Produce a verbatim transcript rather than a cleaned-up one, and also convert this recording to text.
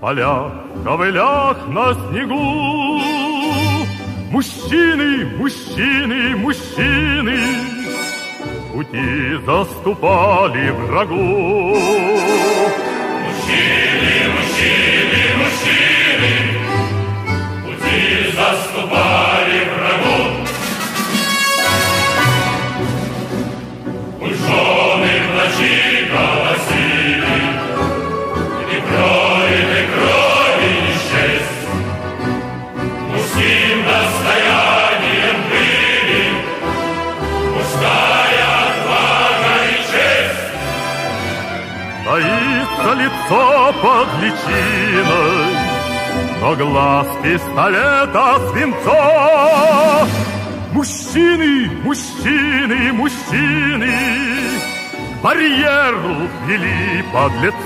полях, ковылях на снегу. Мужчины, мужчины, мужчины пути заступали врагу. Мужчины, мужчины, мужчины пути заступали врагу. Пусть жены в ночи голосили, и пролитой крови не счесть. Мужским достоянием были мужская отвага и честь. Таится лицо под личиной, но глаз пистолета свинцов. Мужчины, мужчины, мужчины барьеру вели подлецов.